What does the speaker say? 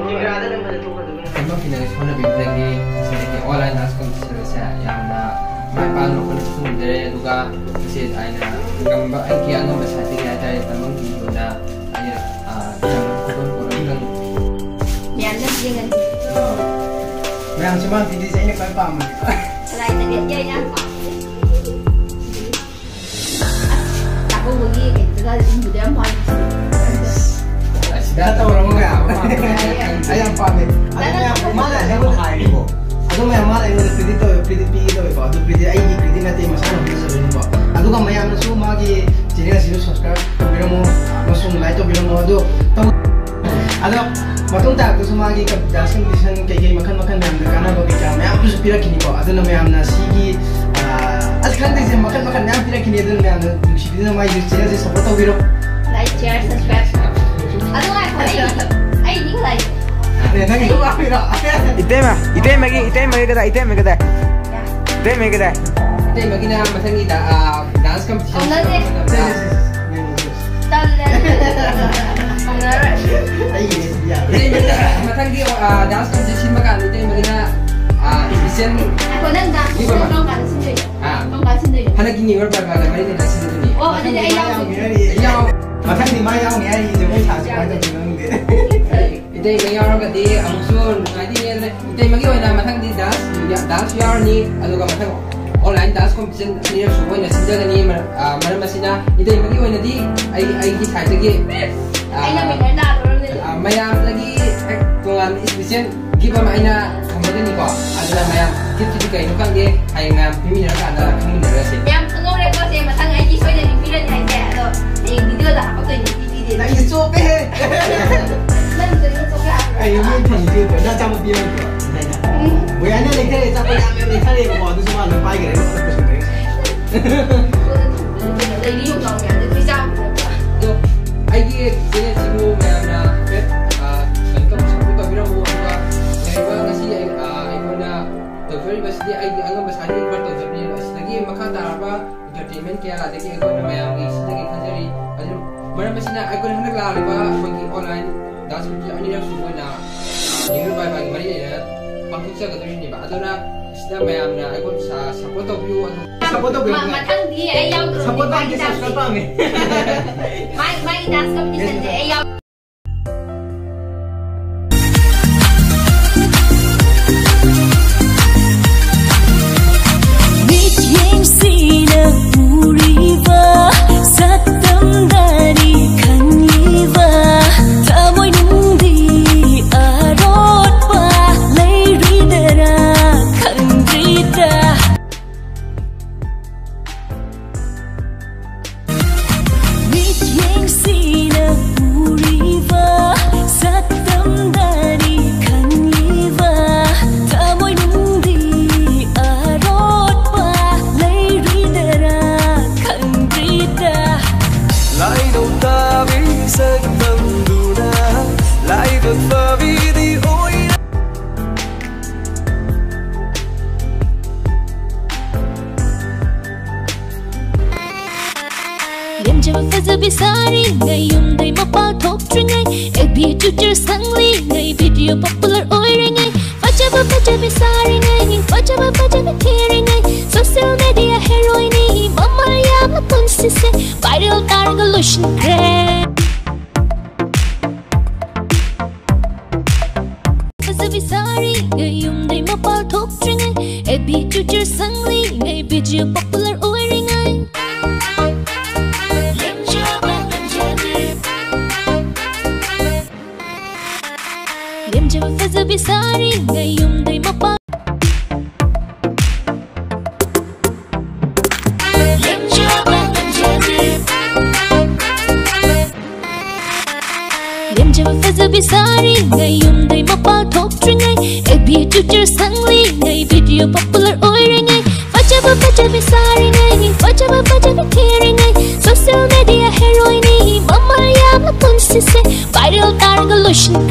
online dance competition sa yamna may paano ko nung dire duga kasi ay na gamba ay kaya no mas hati kaya tayo tamang video na ay kurang lang yan lang dengan yang cuma video saya ini kayak paham selain tadi dia yang paham aku pergi kita ini dia paham sudah tahu orang nggak ayam paham ayam mana yang mau ini kok Aku memang ada yang pretty itu, itu pretty nanti masalah bisa sebelum kok. Aku kan mayam nasu magi jadi ngasih subscribe, bilang mau masuk like, bilang mau ada tahu. Ada matung tak aku semua lagi ke dancing desain kayak makan yang karena bagi jam mayam aku sepira kini kok. Ada mayam nasi sekarang desain makan mayam sepira kini ada mayam nasi itu nama itu channel saya support tahu bilang. Like, share, subscribe. Ada like ini like. Nanti gua apa? Item lagi kada. Item lagi na masang ida dance competition. Matang di dance competition makan itu magina efficient. Ako nang dance sendiri. Hana gini berapa kali mari ni nasi ni. Oh, jadi ayam. Matang di mana yang ni jadi charge pada bilang dia. Ite mayar ka di amsun ngadi ni ite magi wala matang di dance yar ni aduga matang online dance competition ni suway na sinda ni maram masina ite magi wala di ay gi side gi ay na minda mayam lagi tungan efficient giba maina kamagin ni ko adala mayam gift di kay nukang di ay nga pimina ka na kamin na resi yam ano re ko se matang ay gi soy na ni pila ni ay sa ay video da ako to ni video na iso pe Ayo main video tu, dah campur video tu. Bukan ni lekar ni, campur yang lekar ni, bawa tu semua lepas ke, lepas tu sendiri. Jadi you tahu kan, jadi campur. So, aje sini sibu mana, kan sibu tu bila bawa juga, saya ngasih ayo na, tu very best dia aje angam besar ni bertu jadi lagi makan apa entertainment kaya lah, jadi ayo na mayam ni sedikit kanjari, mana masih ayo na hendak lah lepas bagi online. Dance competition ani na subo na ningur bai mari na pangkutsa gaduri ni ba adona sida mayam na ay sa support of you matang di ay yaw support ang subscribe pa mi my dance competition di ay yaw Bisari ngay yung day mapaltok ngay ebi chucher sangli ngay video popular oiring ngay pacha bisari ngay pacha kiri ngay social media heroine ni mamaya mapunsise viral targalushin kre bisari ngay yung day mapaltok ngay ebi chucher sangli ngay video popular oiring ngay Bisari ngayong day mapa Bisari ngayong day mapaltok ngay ebi chucher sangli ngay video popular oiring ngay pacha bisari ngay pacha kiri ngay social media heroine ni mamaya mapunsise viral targalushin